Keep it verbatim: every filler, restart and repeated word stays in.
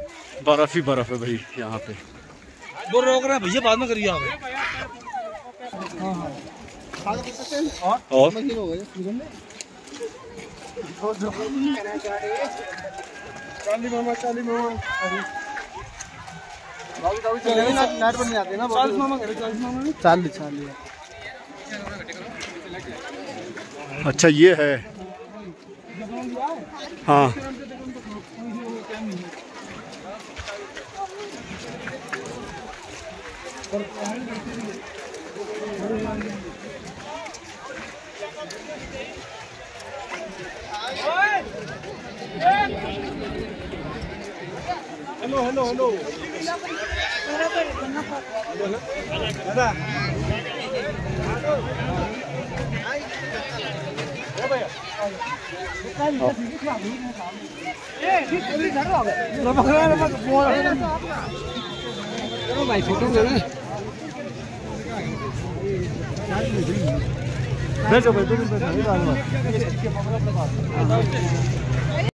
बर्फ ही बर्फ है भाई यहाँ पे। वो रोक रहा है भैया, बाद में करिए आप। और चाली मामा चाली मामा नाइट पर नहीं आते ना। चालीस मामा करे, चालीस मामा चालीस चालीस। अच्छा ये है। हाँ हेलो हेलो हेलो दादा भाई फोटो बैठो बैठो।